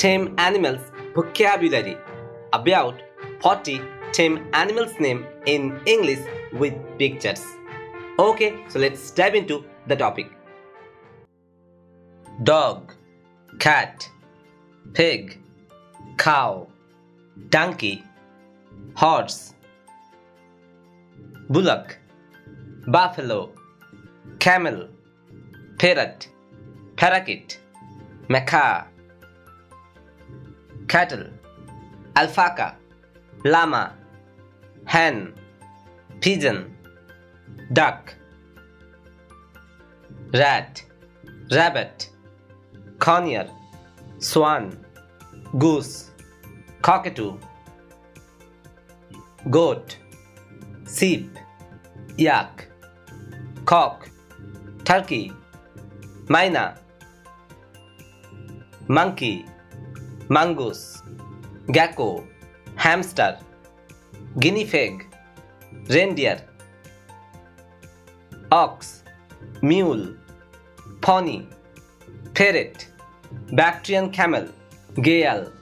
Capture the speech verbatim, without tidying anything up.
Tame animals vocabulary. About forty tame animals name in English with pictures. Okay, so let's dive into the topic. Dog, cat, pig, cow, donkey, horse, bullock, buffalo, camel, parrot, parakeet, macaw, cattle, alpaca, llama, hen, pigeon, duck, rat, rabbit, conure, swan, goose, cockatoo, goat, sheep, yak, cock, turkey, myna, monkey, mongoose, gecko, hamster, guinea pig, reindeer, ox, mule, pony, parrot, Bactrian camel, gale,